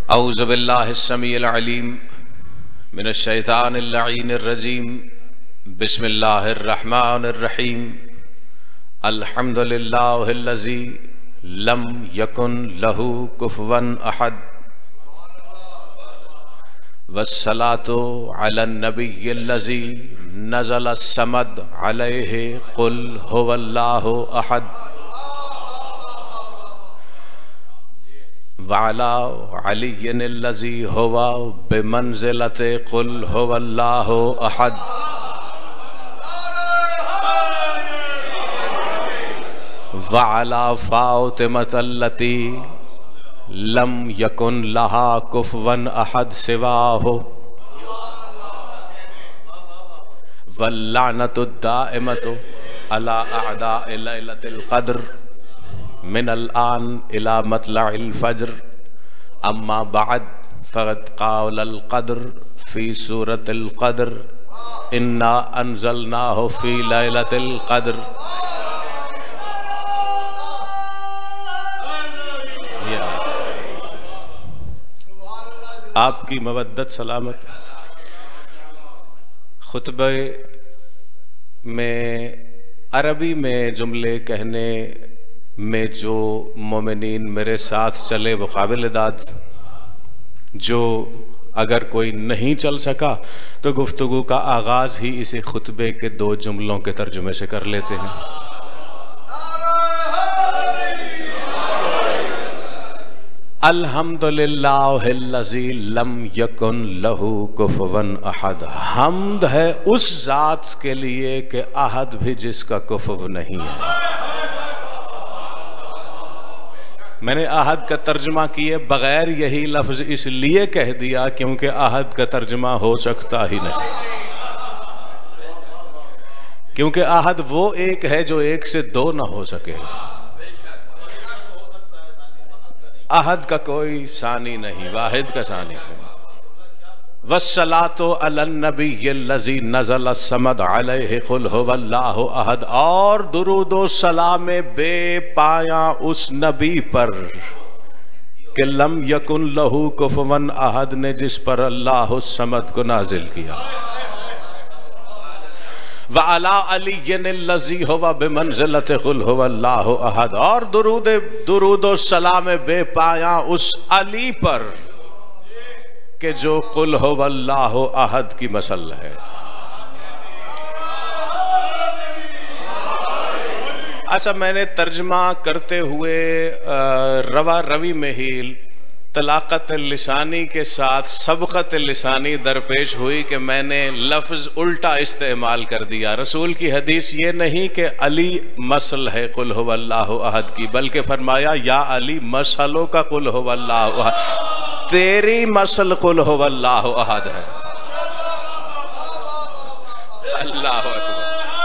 औज़ु बिल्लाहिस समीइल अलीम मिनश शैतानिर लईनिर रजीम। बिस्मिल्लाहिर रहमानिर रहीम। अल्हम्दुलिल्लाहिल्लज़ी lump यकुन लहू कुफुवन अहद वस्सलातु Alan नबिय्यिल्लज़ी नज़ल Samad अलैहि कुल हुवल्लाहु अहद वाला अलिय्यिल्लज़ी हुवा बिमंज़िलति कुल हुवल्लाहु अहद वाला फातिमतल्लती लम यकुन लहा कुफुवन अहद सिवाहु वल्लानतु दाइमतु अला अअदाइ लैलतिल क़द्र मिनल आन इला मतलइल फज्र। अम्मा बाद फ़क़द क़ालल क़द्र फ़ी सूरतिल क़द्र इन्ना अंज़लनाहु फ़ी लैलतिल क़द्र। आपकी मवद्दत सलामत। खुतबे में अरबी में जुमले कहने में जो मोमिनीन मेरे साथ चले वो काबिल दाद, जो अगर कोई नहीं चल सका तो गुफ्तगू का आगाज़ ही इसी खुतबे के दो जुमलों के तर्जुमे से कर लेते हैं। अल्हम्दुलिल्लाहिल्लज़ी लम यकुन लहू कुफुवन अहद। हम्द है उस ज़ात के लिए कि अहद भी जिसका कुफुव नहीं है। मैंने अहद का तर्जमा किए बगैर यही लफ्ज़ इसलिए कह दिया क्योंकि अहद का तर्जमा हो सकता ही नहीं, क्योंकि अहद वो एक है जो एक से दो ना हो सके। अहद का कोई सानी नहीं, वाहिद का सानी है। वस्सलातु अलन नबिय्यिल्लज़ी नज़ल समद अलैहि कुल हुवल्लाहु अहद। और दुरूदो सलाम बेपाया उस नबी पर कि लम यकुन लहू कुफुवन अहद ने जिस पर अल्लाह समद को नाजिल किया। व अला अलिय्यिल्लज़ी हुवा बिमंज़िलति कुल हुवल्लाहु अहद। और दुरूदो सलाम बेपाया उस अली पर कि जो कुल हुवल्लाहु अहद की मसल है। अच्छा, मैंने तर्जमा करते हुए रवा रवी में ही तलाक़त लिसानी के साथ सबक़त लिसानी दरपेश हुई कि मैंने लफ्ज़ उल्टा इस्तेमाल कर दिया। रसूल की हदीस ये नहीं कि अली मसल है कुल हुवल्लाहु अहद की, बल्कि फरमाया या अली मसलों का कुल हुवल्लाहु अहद, तेरी मसल कुल हुवल्लाहु अहद है। अल्लाह अकबर।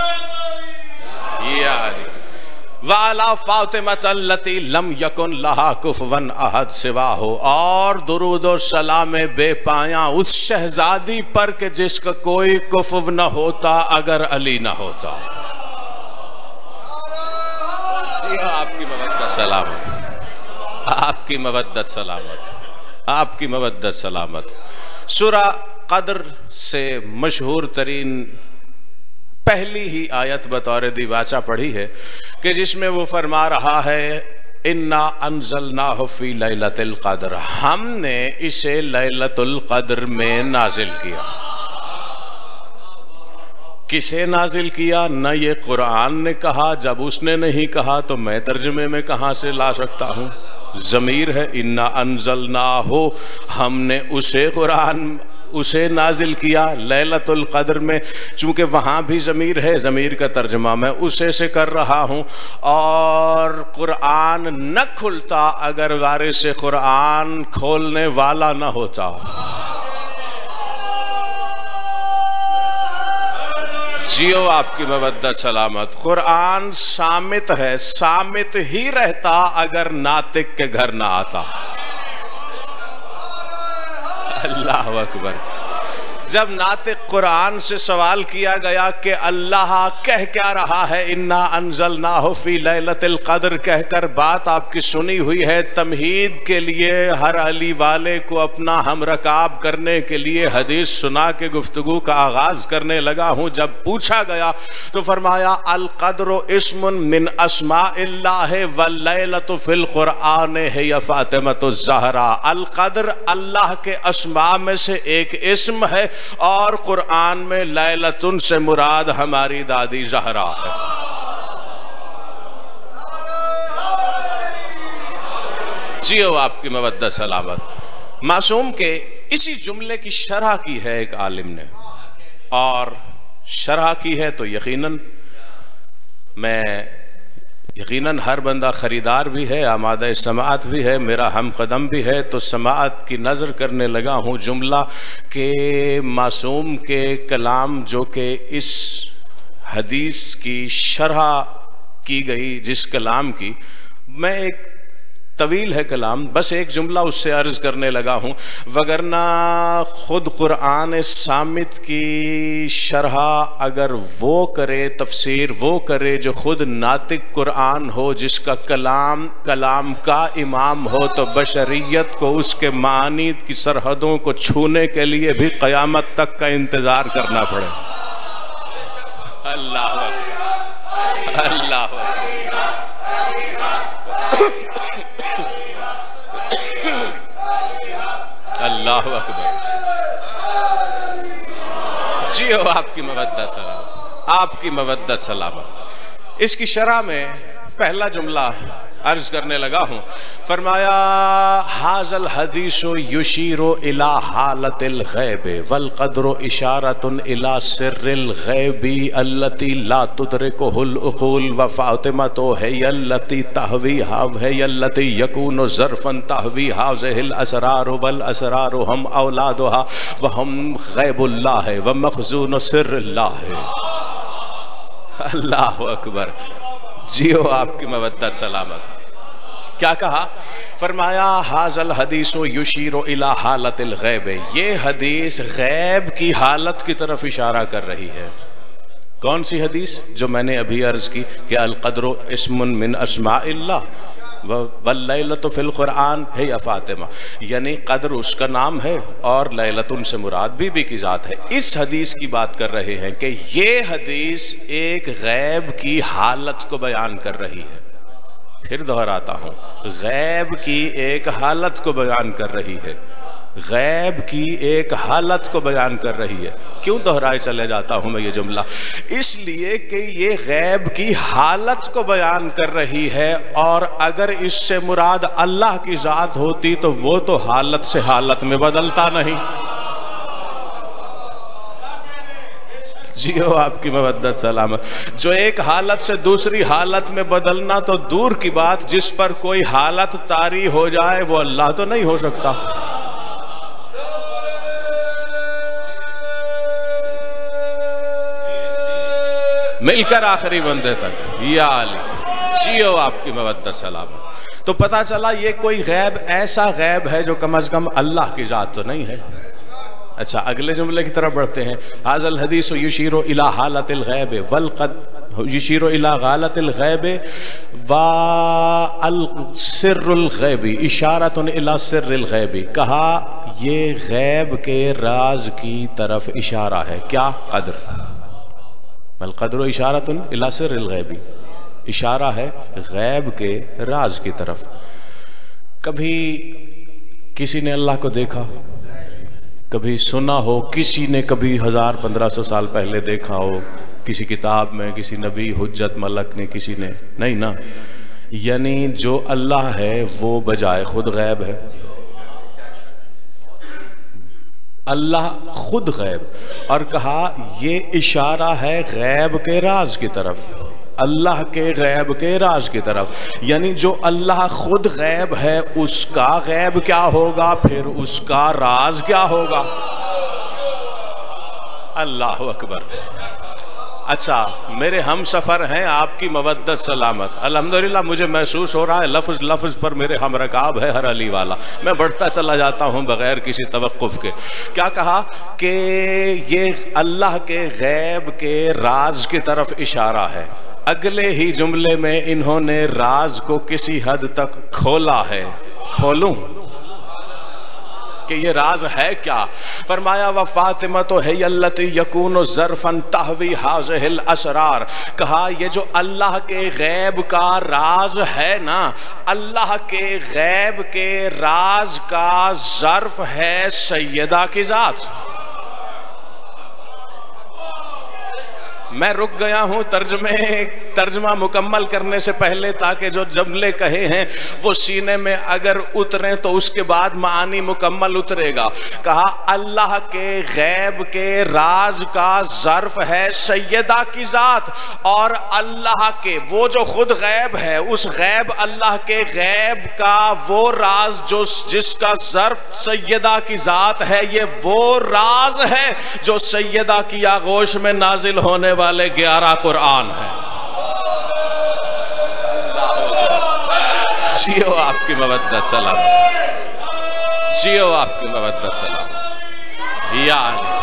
या वाला फातिमतल्लती लम यकुन लहा कुफुवन अहद सिवाहु। और दुरूदो सलाम बेपाया उस शहजादी पर के जिसका कोई कुफुव न होता अगर अली न होता। जी हाँ, आपकी मवद्दत सलामत, आपकी मवद्दत सलामत, आपकी मवद्दत सलामत। सूरा क़द्र से मशहूर तरीन पहली ही आयत बतौर दिवाचा पढ़ी है कि जिसमें वो फरमा रहा है इन्ना अंज़लनाहु फ़ी लैलतिल क़द्र। हमने इसे लैलतुल क़द्र में नाजिल किया। किसे नाजिल किया? न ये कुरान ने कहा, जब उसने नहीं कहा तो मैं तर्जुमे में कहाँ से ला सकता हूँ। ज़मीर है इन्ना अंज़लनाहु, हमने उसे कुरान उसे नाजिल किया लैलतुल क़द्र में। चूँकि वहाँ भी ज़मीर है, ज़मीर का तर्जुमा मैं उसे से कर रहा हूँ। और कुरान न खुलता अगर वारिस कुरान खोलने वाला न होता। जियो आपकी मवद्दत सलामत। कुरान सामित है, सामित ही रहता अगर नातिक के घर ना आता। अल्लाह अकबर। जब नातिक कुरान से सवाल किया गया कि अल्लाह कह क्या रहा है इन्ना अंज़लनाहु फी लैलतिल क़द्र कहकर, बात आपकी सुनी हुई है। तमहीद के लिए हर अली वाले को अपना हमरकाब करने के लिए हदीस सुना के गुफ्तगू का आगाज करने लगा हूँ। जब पूछा गया तो फरमाया अल क़द्रु इस्मुन मिन अस्माइल्लाह वल लैलतु फिल क़ुरआन है या फातिमतु ज़हरा। अल क़द्र अल्लाह के अस्मा में से एक इस्म है और कुरान में लैलतुन से मुराद हमारी दादी ज़हरा है। जियो आपकी मवद्दत सलामत। मासूम के इसी जुमले की शरह की है एक आलिम ने, और शरह की है तो यकीनन हर बंदा ख़रीदार भी है, आमादा समाअत भी है, मेरा हम कदम भी है। तो समाअत की नज़र करने लगा हूँ जुमला के मासूम के कलाम जो कि इस हदीस की शरह की गई, जिस कलाम की मैं एक तवील है कलाम, बस एक जुमला उससे अर्ज़ करने लगा हूँ। वगरना खुद कुरान सामित की शरह अगर वो करे, तफसीर वो करे जो खुद नातिक कुरान हो, जिसका कलाम का इमाम हो, तो बशरियत को उसके मानी की सरहदों को छूने के लिए भी क़यामत तक का इंतज़ार करना पड़े। अल्लाह अल्लाह अल्लाहु अकबर। जियो आपकी मवद्दत सलामत, आपकी मवद्दत सलामत। इसकी शरह में पहला जुमला अर्ज करने लगा हूँ। फरमाया हाज़ल हदीसु युशीरु इला हालतिल गैबि वल क़द्रु इशारतुन इला सिर्रिल गैबि अल्लती ला तुदरिकुहुल उक़ूल व फ़ातिमतु हियल्लती तहवी हियल्लती यकूनु ज़र्फ़न तहवी हाज़िहिल असरारु वल असरारु हम औलादुहा व हम गैबुल्लाह व मख़ज़ूनु सिर्रिल्लाह। अल्लाहु अकबर। जियो आपकी मवद्दत सलामत। क्या कहा? फरमाया हाज़ल हदीसु युशीरु इला हालतिल गैब, ये हदीस गैब की हालत की तरफ इशारा कर रही है। कौन सी हदीस? जो मैंने अभी अर्ज की कि अल क़द्रु इस्मुन मिन अस्माइल्लाह वल लैलतु फिल क़ुरआन है या फातिमा, यानी क़द्र उसका नाम है और लैलतुन से मुराद बीबी की ज़ात है। इस हदीस की बात कर रहे हैं कि ये हदीस एक गैब की हालत को बयान कर रही है। फिर दोहराता हूँ, गैब की एक हालत को बयान कर रही है, गैब की एक हालत को बयान कर रही है। क्यों दोहराए चले जाता हूँ मैं ये जुमला? इसलिए कि ये गैब की हालत को बयान कर रही है, और अगर इससे मुराद अल्लाह की ज़ात होती तो वो तो हालत से हालत में बदलता नहीं। जियो आपकी मवद्दत सलामत। जो एक हालत से दूसरी हालत में बदलना तो दूर की बात, जिस पर कोई हालत तारी हो जाए वो अल्लाह तो नहीं हो सकता। मिलकर आखिरी बंदे तक या अली। जियो आपकी मवद्दत सलामत। तो पता चला ये कोई गैब, ऐसा गैब है जो कम अज कम अल्लाह की ज़ात तो नहीं है। अच्छा, अगले जुमले की तरफ बढ़ते हैं। हाज़ल हदीसु युशीरु इला हालतिल गैब वल क़द्र युशीरु इला हालतिल गैब व अल सिर्रुल गैबी इशारतुन इला सिर्रिल गैबी। कहा ये गैब के राज की तरफ इशारा है। क्या? क़द्र। वल क़द्रु इशारतुन इला सिर्रिल गैबी, इशारा है गैब के राज की तरफ। कभी किसी ने अल्लाह को देखा, कभी सुना हो, किसी ने कभी 1000-1500 साल पहले देखा हो, किसी किताब में, किसी नबी, हुज्जत, मलक ने, किसी ने नहीं ना। यानी जो अल्लाह है वो बजाय खुद गैब है। अल्लाह खुद गैब, और कहा ये इशारा है गैब के राज की तरफ, अल्लाह के गैब के राज की तरफ। यानी जो अल्लाह खुद गैब है उसका गैब क्या होगा, फिर उसका राज क्या होगा। अल्लाह अकबर। अच्छा, मेरे हम सफ़र हैं आपकी मवद्दत सलामत। अल्हम्दुलिल्लाह मुझे महसूस हो रहा है लफ्ज़ लफ्ज़ पर मेरे हम रकाब है हर अली वाला। मैं बढ़ता चला जाता हूँ बग़ैर किसी तवक्कुफ़ के। क्या कहा कि ये अल्लाह के गैब के राज की तरफ इशारा है। अगले ही जुमले में इन्होंने राज को किसी हद तक खोला है। खोलूं कि ये राज है क्या? फरमाया व फातिमा तो है यल्लती यकूनु ज़रफ़न तहवी हाज़िहिल असरार। कहा ये जो अल्लाह के गैब का राज है ना, अल्लाह के गैब के राज का ज़र्फ़ है सैयदा की ज़ात। मैं रुक गया हूँ तर्जमा मुकम्मल करने से पहले, ताकि जो जुमले कहे हैं वो सीने में अगर उतरें तो उसके बाद मानी मुकम्मल उतरेगा। कहा अल्लाह के गैब के राज का ज़र्फ है सैयदा की ज़ात, और अल्लाह के वो जो खुद गैब है, उस गैब अल्लाह के गैब का वो राज जो जिसका ज़र्फ सैयदा की ज़ात है, ये वो राज है जो सैयदा की आगोश में नाजिल होने वाले 11 कुरान है। जियो आपकी मवद्दत सलाम, जियो आपकी मवद्दत सलाम। या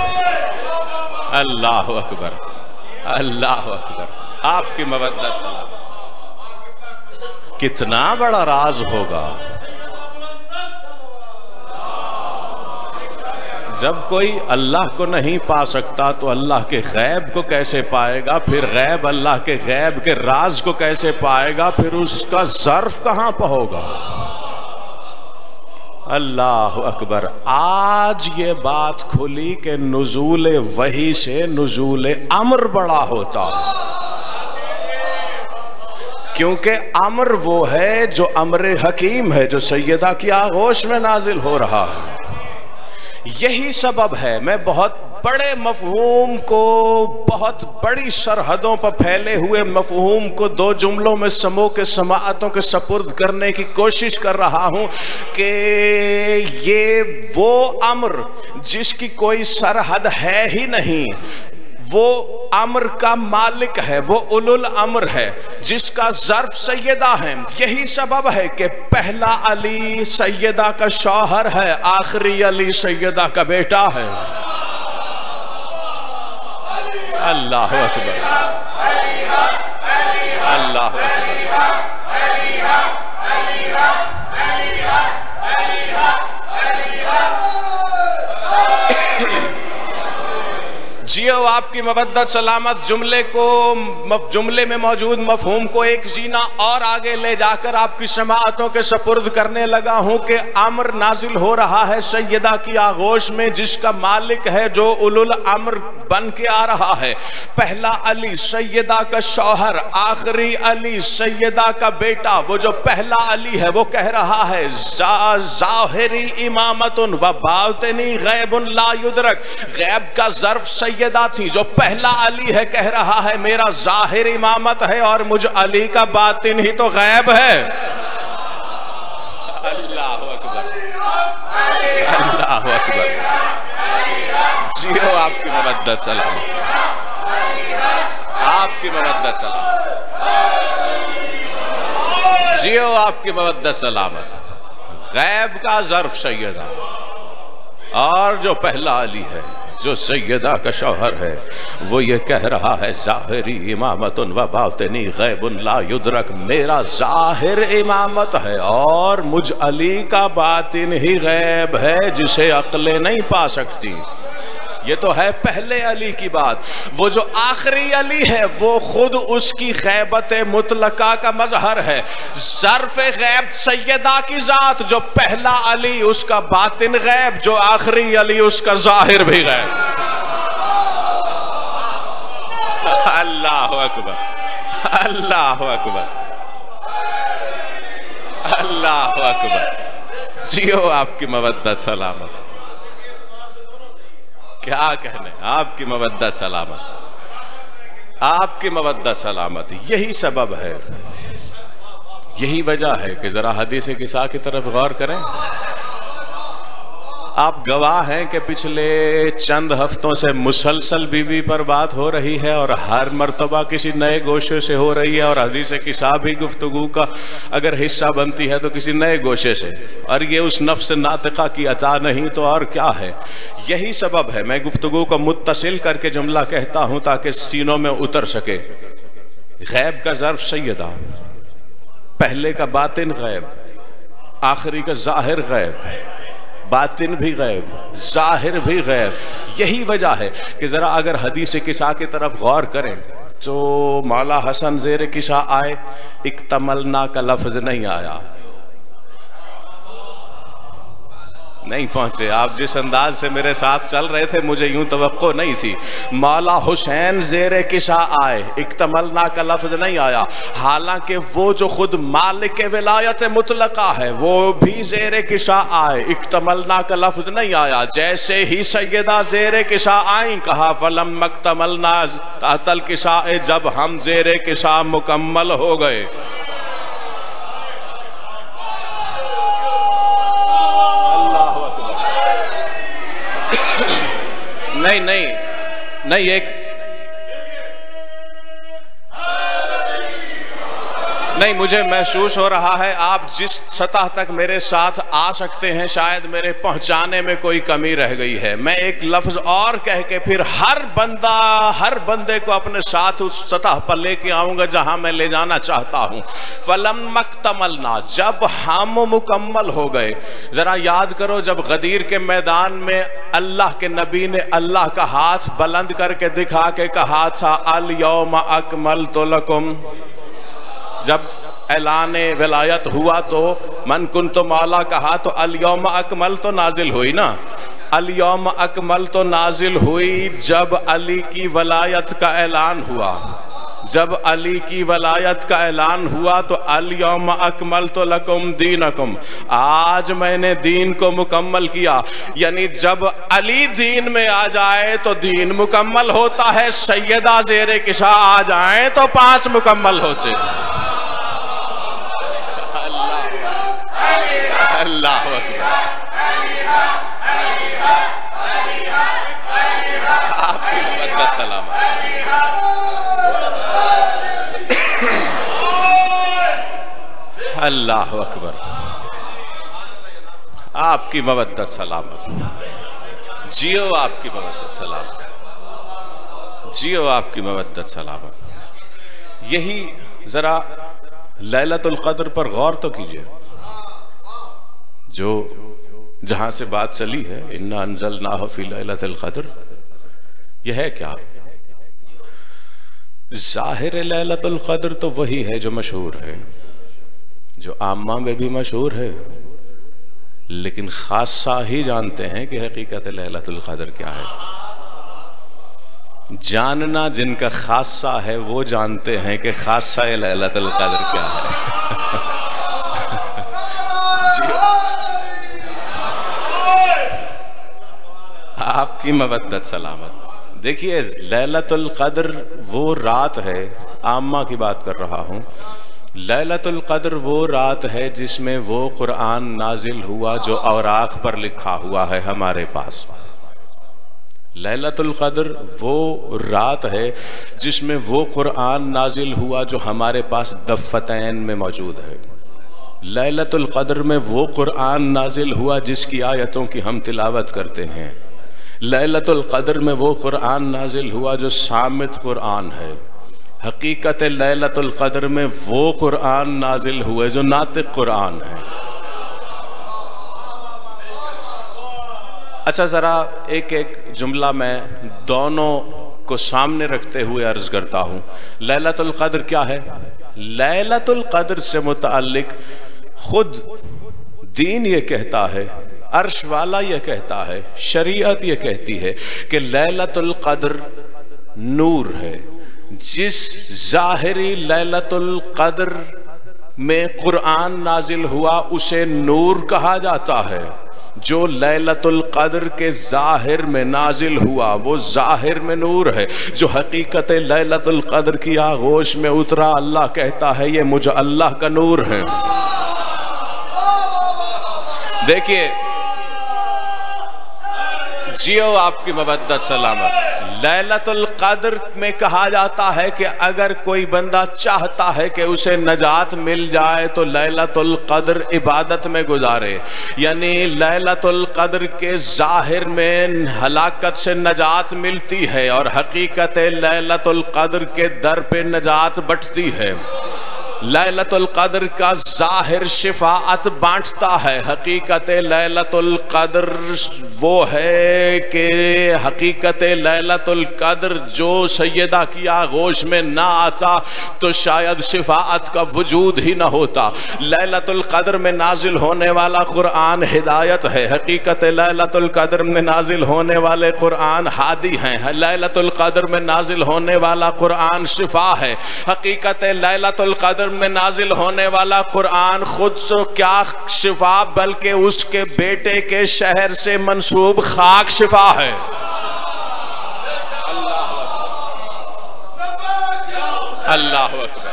अल्लाह अकबर, अल्लाह अकबर, आपकी मवद्दत सलाम। कितना बड़ा राज होगा जब कोई अल्लाह को नहीं पा सकता तो अल्लाह के गैब को कैसे पाएगा? फिर गैब अल्लाह के गैब के राज को कैसे पाएगा? फिर उसका ज़र्फ कहां पर होगा? अल्लाह अकबर। आज ये बात खुली कि नुज़ूल वही से नुज़ूल अम्र बड़ा होता है, क्योंकि अम्र वो है जो अम्र हकीम है, जो सैयदा की आगोश में नाजिल हो रहा है। यही सबब है मैं बहुत बड़े मफहूम को, बहुत बड़ी सरहदों पर फैले हुए मफहूम को दो जुमलों में समो के समाअतों के सपुर्द करने की कोशिश कर रहा हूं कि ये वो अम्र जिसकी कोई सरहद है ही नहीं, वो अम्र का मालिक है, वो उलुल अम्र है जिसका ज़र्फ सैयदा है। यही सबब है कि पहला अली सैयदा का शौहर है, आखिरी अली सैयदा का बेटा है। अल्लाह अकबर, अल्लाह अकबर। जियो आपकी मवद्दत सलामत। जुमले में मौजूद मफहूम को एक जीना और आगे ले जाकर आपकी समाअतों के सपुर्द करने लगा हूं कि अम्र नाजिल हो रहा है सैयदा की आगोश में, जिसका मालिक है जो उलुल अम्र बन के आ रहा है। पहला अली सैयदा का शौहर, आखिरी अली सैयदा का बेटा। वो जो पहला अली है वो कह रहा है ज़ाहिरी इमामतुन व बातिनी गैबुन ला युदरक। गैब का ज़र्फ सैयदा थी, जो पहला अली है कह रहा है मेरा ज़ाहिर इमामत है और मुझ अली का बातिन ही तो गैब है। अल्लाह अकबर, अल्लाह अकबर। जियो आपकी मवद्दत सलाम, आपकी मवद्दत सलाम, जियो आपकी मवद्दत सलामत। गैब का ज़र्फ सैयदा, और जो पहला अली है जो सैयदा का शौहर है वो ये कह रहा है ज़ाहिरी इमामतुन व बातिनी गैबुन ला युदरक। मेरा ज़ाहिर इमामत है और मुझ अली का बातिन ही गैब है जिसे अक्लें नहीं पा सकती। ये तो है पहले अली की बात। वो जो आखिरी अली है वो खुद उसकी गैबत मुतलका का मजहर है। ज़र्फ़ गैब सैयदा की ज़ात, जो पहला अली उसका बातिन गैब, जो आखिरी अली उसका ज़ाहिर भी गैब। अल्लाह अकबर, अल्लाह अकबर, अल्लाह अकबर। जियो आपकी मवद्दत सलामत। क्या कहने, आपकी मवद्दत सलामत, आपकी मवद्दत सलामत। यही सबब है, यही वजह है कि जरा हदीस किसा की तरफ गौर करें। आप गवाह हैं कि पिछले चंद हफ्तों से मुसलसल बीवी पर बात हो रही है और हर मर्तबा किसी नए गोशे से हो रही है, और हदीस किताब भी गुफ्तगू का अगर हिस्सा बनती है तो किसी नए गोशे से, और ये उस नफ्स नातिका की अता नहीं तो और क्या है। यही सबब है मैं गुफ्तगू को मुत्तसिल करके जुमला कहता हूं ताकि सीनों में उतर सके। गैब का ज़र्फ सैयदा, पहले का बातिन गैब, आखिरी का जाहिर गैब, बातिन भी गैब, जाहिर भी गैब। यही वजह है कि ज़रा अगर हदीस किसा की तरफ गौर करें तो मौला हसन ज़ेर किसा आए, इक्तमलना का लफ्ज़ नहीं आया। नहीं पहुंचे आप जिस अंदाज से मेरे साथ चल रहे थे, मुझे यूं तवक्को नहीं थी। मौला हुसैन ज़ेर किसा आए, इक्तमलना का लफ्ज़ नहीं आया, हालांकि वो जो खुद मालिक विलायत मुतलका है वो भी ज़ेर किसा आए, इक्तमलना का लफ्ज़ नहीं आया। जैसे ही सैयदा ज़ेर किसा आई, कहा फलम मक्तमलना तहतल किसा, जब हम ज़ेर किसा मुकम्मल हो गए। नहीं नहीं नहीं, एक नहीं, मुझे महसूस हो रहा है आप जिस सतह तक मेरे साथ आ सकते हैं शायद मेरे पहुंचाने में कोई कमी रह गई है। मैं एक लफ्ज और कह के फिर हर बंदे को अपने साथ उस सतह पर लेके आऊंगा जहां मैं ले जाना चाहता हूं। फलम मक्तमलना, जब हम मुकम्मल हो गए। जरा याद करो, जब गदीर के मैदान में अल्लाह के नबी ने अल्लाह का हाथ बुलंद करके दिखा के कहा था अल यौम अकमलतु लकुम, जब ऐलान विलायत हुआ तो मन कुन्तु मौला कहा तो अल यौम अकमल तो नाजिल हुई ना। अल यौम अकमल तो नाजिल हुई जब अली की वलायत का ऐलान हुआ। जब अली की वलायत का ऐलान हुआ तो अल यौम अकमल तो लकुम दीनकुम, आज मैंने दीन को मुकम्मल किया। यानी जब अली दीन में आ जाए तो दीन मुकम्मल होता है, सैयदा ज़ेरे किसा आ जाए तो 5 मुकम्मल होते। अल्लाह आपकी मदद सलामत। अल्लाह अकबर, आपकी मवद्दत सलामत। जियो आपकी मवद्दत सलामत, जियो आपकी मवद्दत सलामत। यही जरा लैलतुल क़द्र पर गौर तो कीजिए, जो जहां से बात चली है, इन्ना अंज़लनाहु फ़ी लैलतिल क़द्र, यह है क्या? ज़ाहिर लैलतुल क़द्र तो वही है जो मशहूर है, जो आम्मा में भी मशहूर है, लेकिन खासा ही जानते हैं कि हकीकत लैलतुल क़द्र क्या है। जानना जिनका खासा है वो जानते हैं कि खासा लैलतुल क़द्र क्या है। आपकी मवद्दत सलामत। देखिए, लैलतुल क़द्र वो रात है, आम्मा की बात कर रहा हूँ। लैलतुल क़द्र वो रात है जिसमें वो कुरान नाजिल हुआ जो औराक़ पर लिखा हुआ है हमारे पास। लैलतुल क़द्र वो रात है जिसमें वो कुरान नाजिल हुआ जो हमारे पास दफ़्फ़तैन में मौजूद है। लैलतुल क़द्र में वो कुरान नाजिल हुआ जिसकी आयतों की हम तिलावत करते हैं। लैलतुल क़द्र में वो कुरान नाजिल हुआ जो सामित कुरान है। हकीकत लैलतुल क़द्र में वो कुरान नाजिल हुए जो नातिक कुरान है। अच्छा, ज़रा एक एक जुमला मैं दोनों को सामने रखते हुए अर्ज़ करता हूँ। लैलतुल क़द्र क्या है? लैलतुल क़द्र से मुताल्लिक़ खुद दीन ये कहता है, अर्श वाला ये कहता है, शरीयत ये कहती है कि लैलतुल क़द्र नूर है। जिस ज़ाहिरी लैलतुल क़द्र में कुरान नाजिल हुआ उसे नूर कहा जाता है। जो लैलतुल क़द्र के ज़ाहिर में नाजिल हुआ वो ज़ाहिर में नूर है। जो हकीकत लैलतुल क़द्र की आगोश में उतरा, अल्लाह कहता है ये मुझ अल्लाह का नूर है। देखिए, जियो आपकी मवद्दत सलामत। लैलतुल क़द्र में कहा जाता है कि अगर कोई बंदा चाहता है कि उसे नजात मिल जाए तो लैलतुल क़द्र इबादत में गुजारे, यानी लैलतुल क़द्र के ज़ाहिर में हलाकत से नजात मिलती है और हकीकत लैलतुल क़द्र के दर पे नजात बंटती है। लैलतुल क़द्र का ज़ाहिर शिफाअत बांटता है, हकीकत लैलतुल क़द्र वो है कि हकीकत लैलतुल क़द्र जो सैयदा की आगोश में ना आता तो शायद शिफाअत का वजूद ही ना होता। लैलतुल क़द्र में नाजिल होने वाला कुरान हिदायत है, हकीकत लैलतुल क़द्र में नाजिल होने वाले कुरान हादी हैं, लैलतुल क़द्र में नाजिल होने वाला कुरान शिफा है, हकीकत लैलतुल क़द्र में नाजिल होने वाला कुरान खुद तो क्या शिफा बल्कि उसके बेटे के शहर से मंसूब खाक शिफा है। अल्लाह अकबर।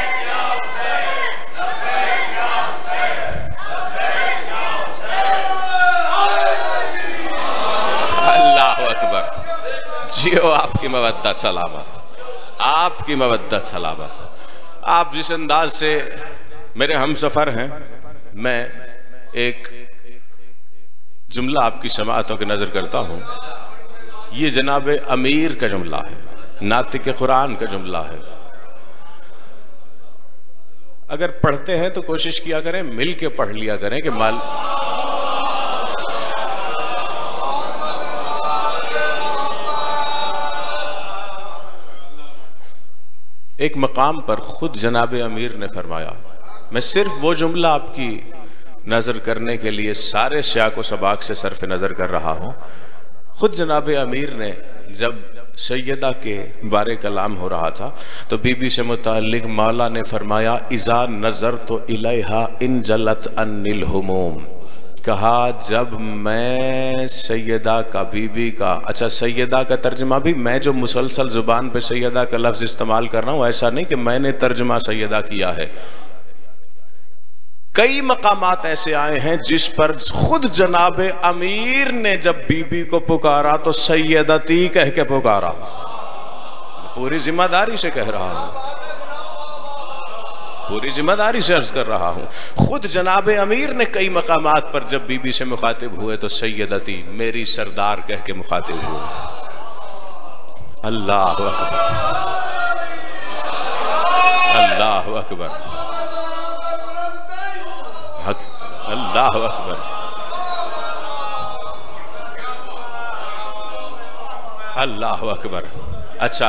अल्लाह अकबर। जियो आपकी मवद्दत सलामत, आपकी मवद्दत सलामत। आप जिस अंदाज से मेरे हम सफ़र हैं, मैं एक जुमला आपकी समाअतों की नज़र करता हूँ। ये जनाब अमीर का जुमला है, नातिक कुरान का जुमला है। अगर पढ़ते हैं तो कोशिश किया करें मिल के पढ़ लिया करें कि माल एक मकाम पर खुद जनाब अमीर ने फरमाया, मैं सिर्फ वो जुमला आपकी नज़र करने के लिए सारे सियाक व सबाक से सरफ नज़र कर रहा हूँ। खुद जनाब अमीर ने जब सैयदा के बारे कलाम हो रहा था तो बीबी से मुताल्लिक मौला ने फरमाया, इज़ा नज़र तो इलैहा इन जलत अन्निल हुमूम। कहा जब मैं सैयदा का, बीबी का, अच्छा सैयदा का तर्जमा भी मैं जो मुसलसल जुबान पे सैयदा का लफ्ज़ इस्तेमाल कर रहा हूँ, ऐसा नहीं कि मैंने तर्जमा सैयदा किया है। कई मकामात ऐसे आए हैं जिस पर खुद जनाब अमीर ने जब बीबी को पुकारा तो सैयदती कह के पुकारा। पूरी जिम्मेदारी से कह रहा हूं, पूरी जिम्मेदारी से अर्ज कर रहा हूं। खुद जनाब अमीर ने कई मकामात पर जब बीबी से मुखातिब हुए तो सैयदती, मेरी सरदार कह के मुखातिब हुए। अल्लाह अकबर, अल्लाह अकबर, अल्लाह अकबर, अल्लाह अकबर। अच्छा,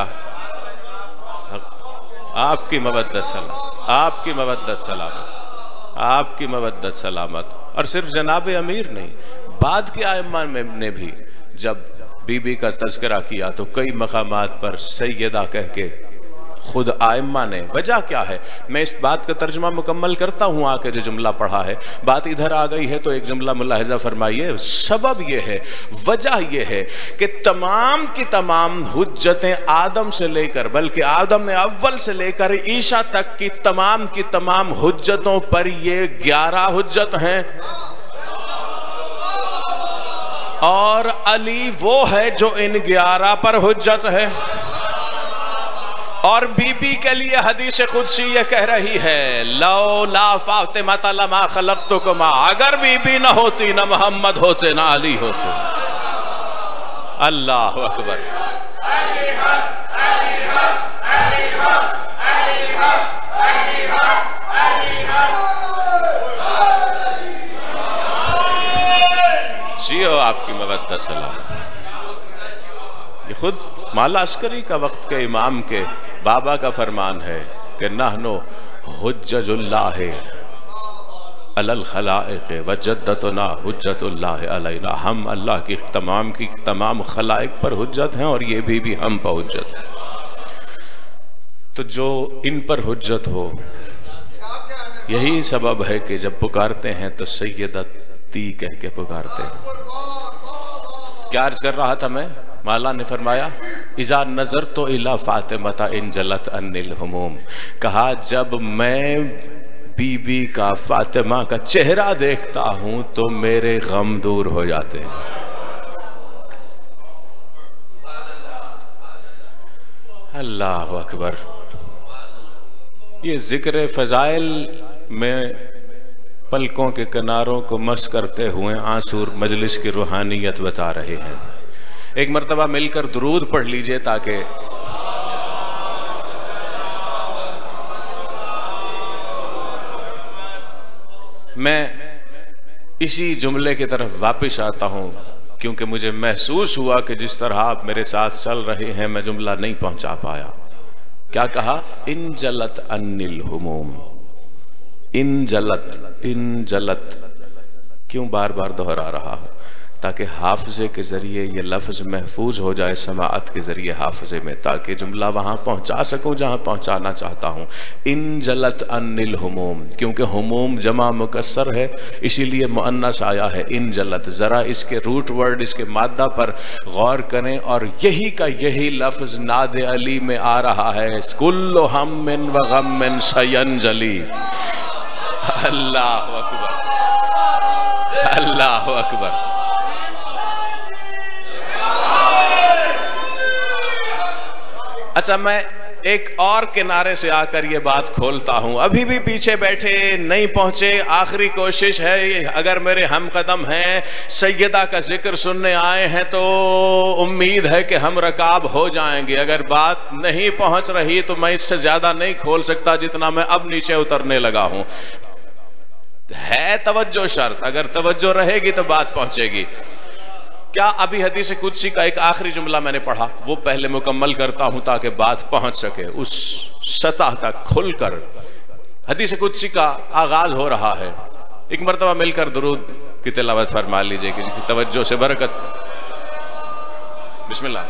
आपकी मवद्दत सलामत, आपकी मवद्दत सलामत, आपकी मवद्दत सलामत। और सिर्फ जनाब अमीर नहीं, बाद के आइम्मा ने भी जब बीबी का तज़किरा किया तो कई मकामात पर सैयदा कह के खुद आइम्मा ने। वजह क्या है, मैं इस बात का तर्जुमा मुकम्मल करता हूँ आके जो जुमला पढ़ा है। बात इधर आ गई है तो एक जुमला मुलाहिजा फरमाइए। सबब यह है, वजह यह है कि तमाम की तमाम हुज्जतें आदम से लेकर, बल्कि आदम अव्वल से लेकर ईशा तक की तमाम हुज्जतों पर ये 11 हुज्जत हैं। और अली वो है जो इन 11 पर हुज्जत है। और बीबी के लिए हदीस कुदसी ये कह रही है, लौला फातिमा लमा खलक़तुकुमा, अगर बीबी न होती न मोहम्मद होते न अली होते। अल्लाह अकबर। जियो आपकी मवद्दत सलाम। ये खुद मौला अस्करी का वक्त के इमाम के बाबा का फरमान है कि नहनो हुज्जतुल्लाह अलल खलाइक व जद्दतुना हुज्जतुल्लाह अलैना। हम अल्लाह की तमाम खलाइक पर हुज्जत हैं और ये भी हम पर हुज्जत है। तो जो इन पर हुज्जत हो, यही सबब है कि जब पुकारते हैं तो सैयदती कह के पुकारते हैं। क्या अर्ज कर रहा था मैं? मौला ने फरमाया, इज़ा नज़र तो इला फातिमा इन जलत अन्निल हुमूम। कहा जब मैं बीबी का, फातिमा का चेहरा देखता हूँ तो मेरे गम दूर हो जाते हैं। अल्लाह अकबर। ये जिक्र फ़ज़ाइल में पलकों के किनारों को मस करते हुए आंसू मजलिस की रूहानियत बता रहे हैं। एक मर्तबा मिलकर दुरूद पढ़ लीजिए ताकि मैं इसी जुमले की तरफ वापस आता हूं, क्योंकि मुझे महसूस हुआ कि जिस तरह आप मेरे साथ चल रहे हैं मैं जुमला नहीं पहुंचा पाया। क्या कहा? इन जलत अन्निल हुमूम। इन जलत क्यों बार बार दोहरा रहा हूं? ताकि हाफजे के जरिए ये लफ्ज महफूज हो जाए, समाअत के जरिए हाफजे में, ताकि जुमला वहां पहुंचा सकूं जहां पहुंचाना चाहता हूं। इन जलत अन्निल हुमूम, क्योंकि हुमूम जमा मुकस्सर है इसीलिए मुअन्नस आया है इन जलत। जरा इसके रूट वर्ड, इसके मादा पर गौर करें और यही का यही लफ्ज नाद अली में आ रहा है, कुल्लु हम्मिन व गम्मिन सयंजली। अल्लाह अकबर, अल्लाह अकबर। अच्छा, मैं एक और किनारे से आकर ये बात खोलता हूं। अभी भी पीछे बैठे नहीं पहुंचे, आखिरी कोशिश है। अगर मेरे हम कदम हैं, सैयदा का जिक्र सुनने आए हैं, तो उम्मीद है कि हम रकाब हो जाएंगे। अगर बात नहीं पहुंच रही तो मैं इससे ज्यादा नहीं खोल सकता जितना मैं अब नीचे उतरने लगा हूं। है तवज्जो शर्त, अगर तवज्जो रहेगी तो बात पहुंचेगी। क्या अभी हदीस कुदसी का एक आखिरी जुमला मैंने पढ़ा, वो पहले मुकम्मल करता हूं ताकि बात पहुंच सके उस सतह तक खुलकर। हदीस कुदसी का आगाज हो रहा है। एक मरतबा मिलकर दुरूद की तिलावत फरमा लीजिए कि तवज्जो से बरकत। बिस्मिल्लाह।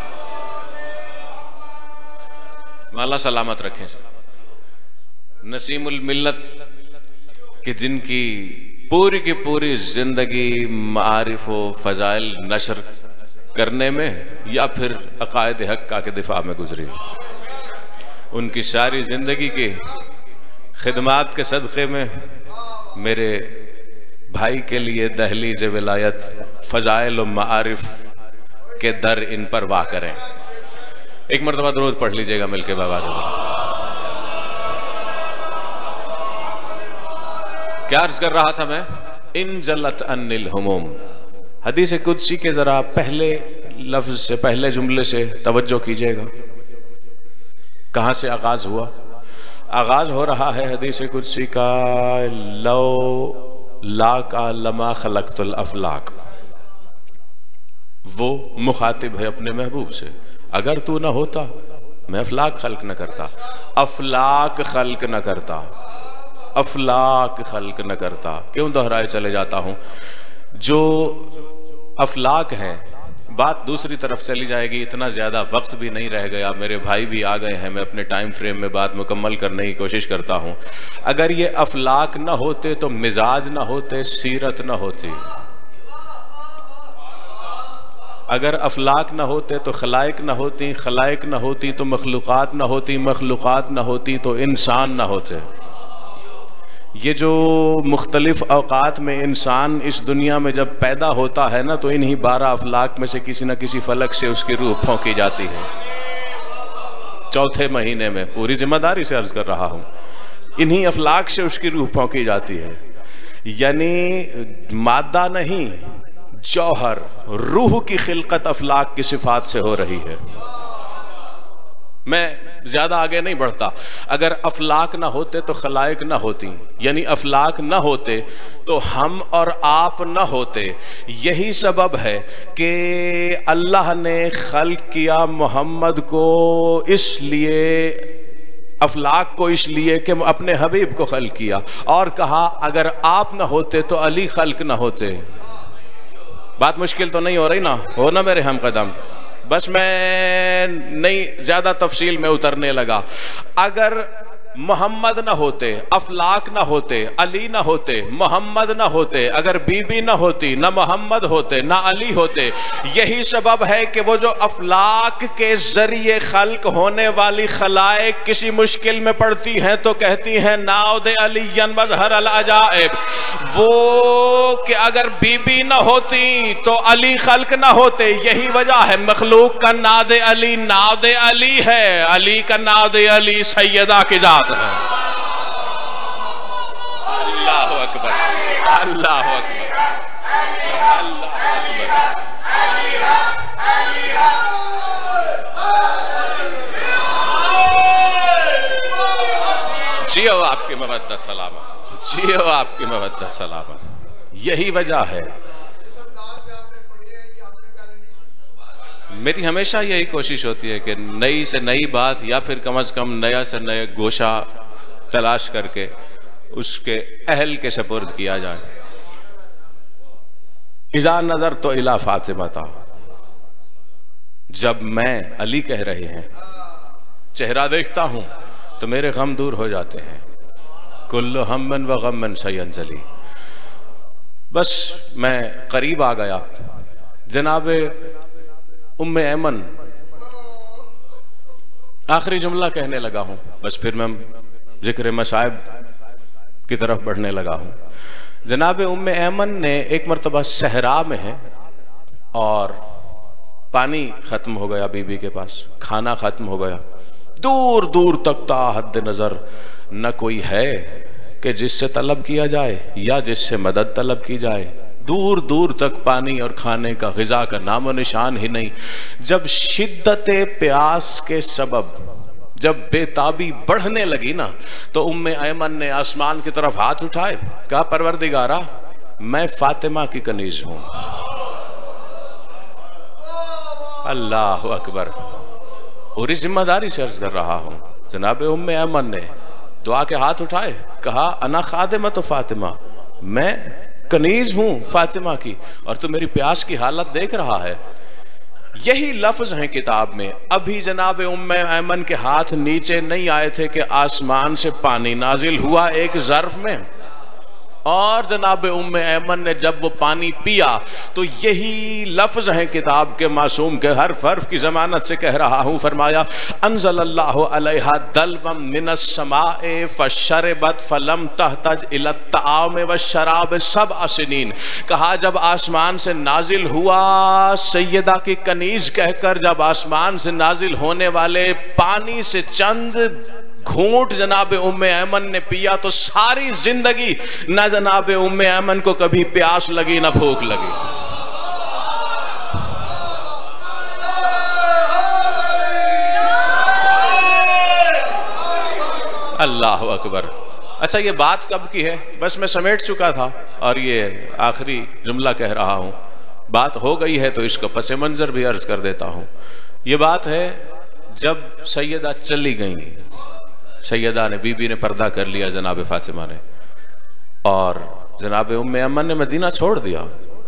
माला सलामत रखें नसीमुल मिल्लत कि जिनकी पूरी की पूरी जिंदगी मारिफ व फ़ज़ाइल नशर करने में या फिर अक़ायद हक़्क़ा के दिफा में गुजरी। उनकी सारी जिंदगी की खिदमात के सदक़े में मेरे भाई के लिए दहलीज़ विलायत, फ़ज़ाइल व मारिफ के दर इन पर वाक़ करें। एक मरतबा दुरूद पढ़ लीजिएगा मिलके बाबा से। क्या अर्ज कर रहा था मैं? इन जलत अन्निल हुमूम। हदीस कुदसी के जरा पहले लफ्ज से, पहले जुमले से तवज्जो कीजिएगा। कहां से आगाज हुआ? आगाज हो रहा है हदीस कुदसी का, लो लाका लमा खलक़तुल अफलाक। वो मुखातिब है अपने महबूब से, अगर तू ना होता मैं अफलाक खल्क न करता, अफलाक खल्क न करता, अफलाक खल्क न करता। क्यों दोहराए चले जाता हूं? जो अफलाक हैं, बात दूसरी तरफ चली जाएगी। इतना ज्यादा वक्त भी नहीं रह गया, मेरे भाई भी आ गए हैं, मैं अपने टाइम फ्रेम में बात मुकम्मल करने की कोशिश करता हूं। अगर ये अफलाक न होते तो मिजाज न होते, सीरत न होती। अगर अफलाक न होते तो खलाइक न होती, खलाइक न होती तो मखलूक़ात न होती, मखलूक़ात न होती तो इंसान न होते। ये जो मुख्तलिफ औकात में इंसान इस दुनिया में जब पैदा होता है ना, तो इन्हीं 12 अफलाक में से किसी न किसी फलक से उसकी रूह फौंकी जाती है। चौथे महीने में, पूरी जिम्मेदारी से अर्ज कर रहा हूं, इन्हीं अफलाक से उसकी रूह फौंकी जाती है। यानी मादा नहीं, जौहर, रूह की खिलकत अफलाक की सिफात से हो रही है। मैं ज्यादा आगे नहीं बढ़ता। अगर अफलाक ना होते तो खलाइक ना होती, यानी अफलाक ना होते तो हम और आप ना होते। यही सबब है कि अल्लाह ने खल्क किया मोहम्मद को, इसलिए अफलाक को इसलिए कि अपने हबीब को खल्क किया, और कहा अगर आप ना होते तो अली खल्क ना होते। बात मुश्किल तो नहीं हो रही ना? हो ना मेरे हम कदम? बस मैं नहीं ज्यादा तफसील में उतरने लगा। अगर मोहम्मद न होते, अफलाक न होते, अली न होते, मोहम्मद न होते, अगर बीबी न होती, न मोहम्मद होते, न अली होते, यही सबब है कि वो जो अफलाक के जरिए खल्क होने वाली खलाएक किसी मुश्किल में पड़ती हैं तो कहती हैं नाउद अलीयन मजहर अल अजाइब। वो कि अगर बीबी न होती तो अली खल्क न होते, यही वजह है मखलूक का नाद अली नाद अली है, अली का नाद अली सैयदा की जात है। अल्लाह अकबर, अल्लाह अकबर, अल्लाह अकबर। जियो आपकी मवद्दत सलामत, जियो आपकी मवद्दत सलामत। यही वजह है, मेरी हमेशा यही कोशिश होती है कि नई से नई बात या फिर कम से कम नया से नया गोशा तलाश करके उसके अहल के सपुर्द किया जाए। इज़ा नजर तो इला फातिमा था, जब मैं अली कह रहे हैं चेहरा देखता हूं तो मेरे गम दूर हो जाते हैं। कुल्लु हमन व गमन सयंजली। बस मैं करीब आ गया, जनाबे उम्मे ऐमन आखिरी जुमला कहने लगा हूं, बस फिर मैं जिक्र मसाइब की तरफ बढ़ने लगा हूं। जनाब उम्मे ऐमन ने एक मरतबा सहरा में है और पानी खत्म हो गया बीबी के पास, खाना खत्म हो गया, दूर दूर तक ता हद नजर न कोई है कि जिससे तलब किया जाए या जिससे मदद तलब की जाए। दूर दूर तक पानी और खाने का, ग़िज़ा का नामो निशान ही नहीं। जब शिद्दत प्यास के सबब जब बेताबी बढ़ने लगी ना, तो उम्मे ऐमन ने आसमान की तरफ हाथ उठाए, कहा परवरदिगारा मैं फातिमा की कनीज हूं। अल्लाह अकबर। पूरी जिम्मेदारी से अर्ज कर रहा हूं। जनाब उम्मे ऐमन ने दुआ के हाथ उठाए, कहा अना खादिमत फातिमा, मैं कनीज हूं फातिमा की और तू मेरी प्यास की हालत देख रहा है। यही लफ्ज हैं किताब में। अभी जनाब उम्मे ऐमन के हाथ नीचे नहीं आए थे कि आसमान से पानी नाजिल हुआ एक ज़र्फ में, और जनाब उम्मे ऐमन ने जब वो पानी पिया तो यही लफ्ज हैं किताब के मासूम के हर फर्फ की जमानत से कह रहा हूँ। फरमाया अंज़लल्लाहु अलैहा दल्वम मिनस समाए फशरबत फलम तहतज इला ताम व शराब सबअ सिनीन। कहा जब आसमान से नाजिल हुआ, सैयदा की कनीज कहकर जब आसमान से नाजिल होने वाले पानी से चंद घूंट जनाब उम्मे ऐमन ने पिया तो सारी जिंदगी ना जनाब उम्मे ऐमन को कभी प्यास लगी ना भूख लगी। अल्लाह अकबर। अच्छा, ये बात कब की है? बस मैं समेट चुका था और ये आखिरी जुमला कह रहा हूं। बात हो गई है तो इसको पसे मंजर भी अर्ज कर देता हूं। ये बात है जब सैयदा चली गई, सैयदा ने, बीबी ने पर्दा कर लिया जनाब फातिमा ने, और जनाब उम्मे ऐमन ने मदीना छोड़ दिया,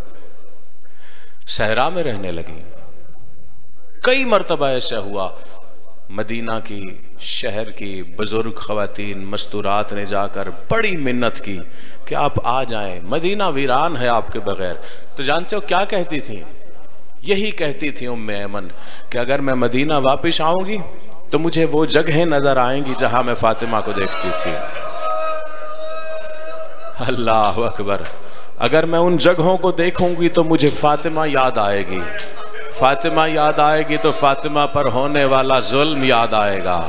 सहरा में रहने लगी। कई मरतबा ऐसा हुआ, मदीना की शहर की बुजुर्ग ख़वातीन मस्तूरात ने जाकर बड़ी मिन्नत की कि आप आ जाएं, मदीना वीरान है आपके बगैर। तो जानते हो क्या कहती थी? यही कहती थी उम्मे ऐमन कि अगर मैं मदीना वापस आऊंगी तो मुझे वो जगहें नजर आएंगी जहां मैं फातिमा को देखती थी। अल्लाह अकबर। अगर मैं उन जगहों को देखूंगी तो मुझे फातिमा याद आएगी, फातिमा याद आएगी तो फातिमा पर होने वाला जुल्म याद आएगा।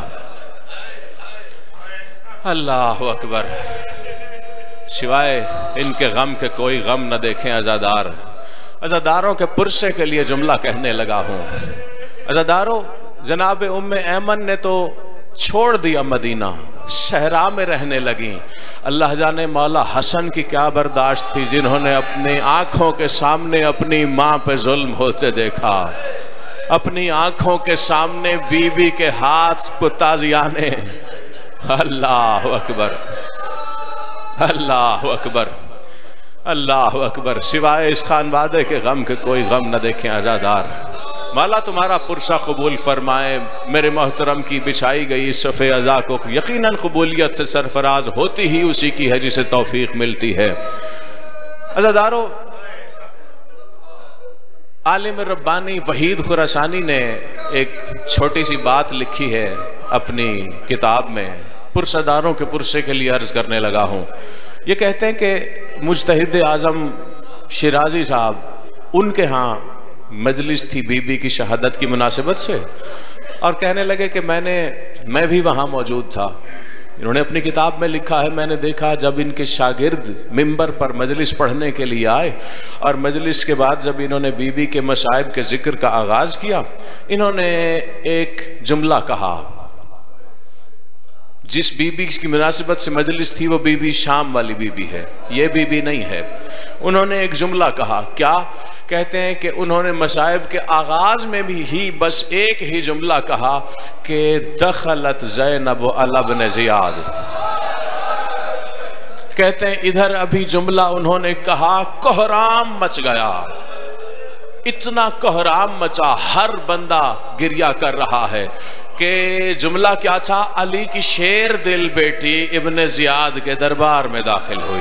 अल्लाह अकबर। सिवाय इनके गम के कोई गम न देखें अज़ादार। अज़ादारों के पुरसे के लिए जुमला कहने लगा हूं। अज़ादारों, जनाब उम्मे ऐमन ने तो छोड़ दिया मदीना, सहरा में रहने लगी। अल्लाह जाने मौला हसन की क्या बर्दाश्त थी, जिन्होंने अपनी आंखों के सामने अपनी माँ पे जुल्म होते देखा, अपनी आंखों के सामने बीबी के हाथ पुताजियाने। अल्लाह अकबर, अल्लाह अकबर, अल्लाह अकबर। सिवाय इस खानवादे के गम के कोई गम न देखें आज़ादार। माला तुम्हारा पुरसा कबूल फरमाए। मेरे मोहतरम की बिछाई गई सफ़े अज़ा को यकीनन कबूलियत से सरफराज होती ही उसी की है जिसे तौफीक मिलती है। अज़ादारो, आलिम रब्बानी वहीद खुरासानी ने एक छोटी सी बात लिखी है अपनी किताब में। पुरसदारों के पुरसे के लिए अर्ज करने लगा हूँ। ये कहते हैं कि मुजतहिद आज़म शिराजी साहब, उनके यहाँ मजलिस थी बीबी की शहादत की मुनासिबत से, और कहने लगे कि मैं भी वहाँ मौजूद था। इन्होंने अपनी किताब में लिखा है, मैंने देखा जब इनके शागिर्द मिंबर पर मजलिस पढ़ने के लिए आए और मजलिस के बाद जब इन्होंने बीबी के मसाइब के जिक्र का आगाज़ किया, इन्होंने एक जुमला कहा। जिस बीबी की मुनासिबत से मजलिस थी वो बीबी शाम वाली बीबी है, ये बीबी नहीं है। उन्होंने एक जुमला कहा, क्या? कहते हैं कि उन्होंने मसाइब के आगाज़ में भी ही बस एक ही जुमला कहा कि दखलत ज़ैनब अला इब्न ज़ियाद। कहते हैं इधर अभी जुमला उन्होंने कहा, कोहराम मच गया। इतना कोहराम मचा, हर बंदा गिरिया कर रहा है कि जुमला क्या था? अली की शेर दिल बेटी इब्न ज़ियाद के दरबार में दाखिल हुई।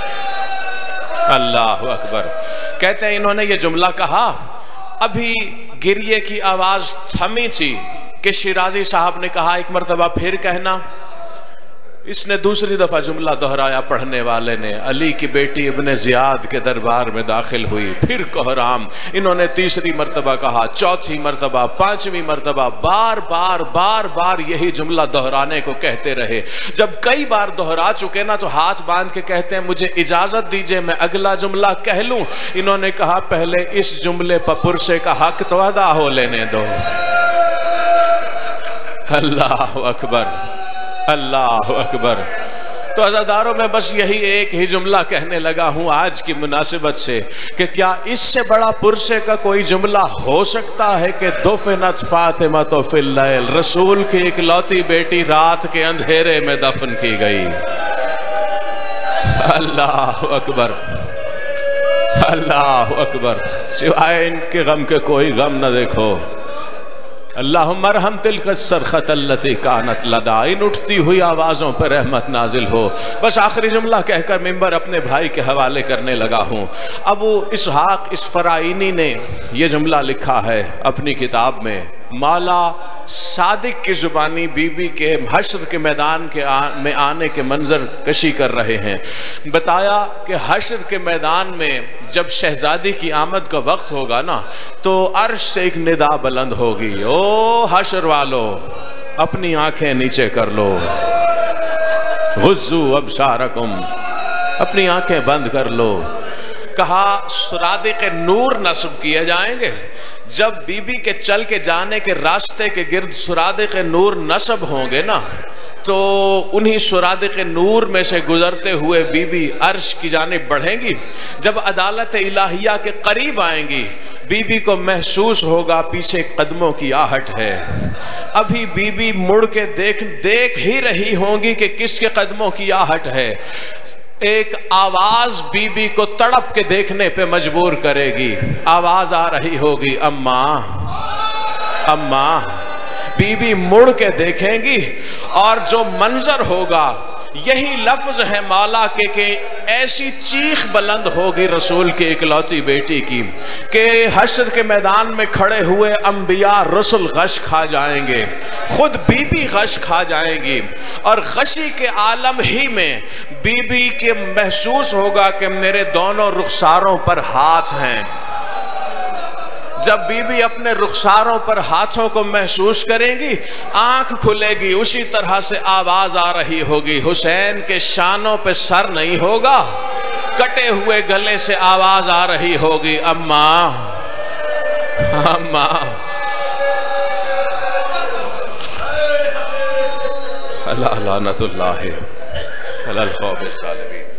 अल्लाह अकबर। कहते हैं इन्होंने ये जुमला कहा, अभी गिरिए की आवाज थमी थी कि शिराजी साहब ने कहा एक मरतबा फिर कहना। इसने दूसरी दफा जुमला दोहराया पढ़ने वाले ने, अली की बेटी इब्न ज़ियाद के दरबार में दाखिल हुई। फिर कोहराम। इन्होंने तीसरी मरतबा कहा, चौथी मरतबा, पांचवी मरतबा, बार बार बार बार यही जुमला दोहराने को कहते रहे। जब कई बार दोहरा चुके ना तो हाथ बांध के कहते हैं मुझे इजाजत दीजिए मैं अगला जुमला कह लूं। इन्होंने कहा पहले इस जुमले पर पुरसे का हक तो अदा हो लेने दो। अल्लाह अकबर, अल्लाह अकबर। तो अज़ादारों में बस यही एक ही जुमला कहने लगा हूँ आज की मुनासिबत से कि क्या इससे बड़ा पुरसे का कोई जुमला हो सकता है कि दुफ़िनत फ़ातिमा तो फ़िल लैल, रसूल की इकलौती बेटी रात के अंधेरे में दफन की गई। अल्लाह अकबर, अल्लाह अकबर। सिवाय इनके गम के कोई गम न देखो। अल्लाहुम्मा रहम तिल्का सरखत अल्लती कानत लदा। इन उठती हुई आवाज़ों पर रहमत नाजिल हो। बस आखिरी जुमला कहकर मिंबर अपने भाई के हवाले करने लगा हूँ। अबू इसहाक इसफराइनी ने यह जुमला लिखा है अपनी किताब में। माला सादिक की जुबानी बीबी के हश्र के मैदान में आने के मंजर कशी कर रहे हैं। बताया कि हश्र के मैदान में जब शहजादी की आमद का वक्त होगा ना तो अर्श से एक निदा बुलंद होगी, ओ हश्र वालो अपनी आंखें नीचे कर लो, गुज़्ज़ू अबसारकुम, अपनी आंखें बंद कर लो। कहा सुरादिक नूर नस्ब किए जाएंगे। जब बीबी के चल के जाने के रास्ते के गिर्द सुरादिक नूर नस्ब होंगे ना तो उन्हीं सुरादिक नूर में से गुजरते हुए बीबी अर्श की जानिब बढ़ेंगी। जब अदालत इलाहिया के करीब आएंगी बीबी को महसूस होगा पीछे कदमों की आहट है। अभी बीबी मुड़ के देख ही रही होंगी कि किसके कदमों की आहट है। एक आवाज बीबी को तड़प के देखने पे मजबूर करेगी। आवाज आ रही होगी, अम्मा अम्मा। बीबी मुड़ के देखेंगी और जो मंजर होगा यही लफ्ज है मौला के कि ऐसी चीख बुलंद होगी रसूल की इकलौती बेटी की कि हश्र के मैदान में खड़े हुए अंबिया रसूल गश खा जाएंगे, खुद बीबी गश खा जाएंगी। और गशी के आलम ही में बीबी के महसूस होगा कि मेरे दोनों रुखसारों पर हाथ हैं। जब बीबी अपने रुखसारों पर हाथों को महसूस करेंगी आंख खुलेगी, उसी तरह से आवाज आ रही होगी। हुसैन के शानों पे सर नहीं होगा, कटे हुए गले से आवाज आ रही होगी, अम्मा अम्मा। अल्लाह लानतुल्लाह अलल खौफ सालिमीन।